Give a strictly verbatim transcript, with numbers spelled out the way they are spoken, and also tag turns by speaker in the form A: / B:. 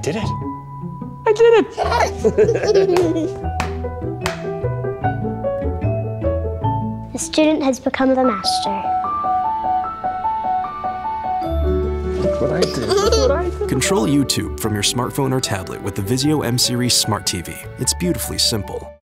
A: did it. I did it.
B: The student has become the master.
A: Look what I did. Look what I did.
C: Control YouTube from your smartphone or tablet with the VIZIO M Series Smart T V. It's beautifully simple.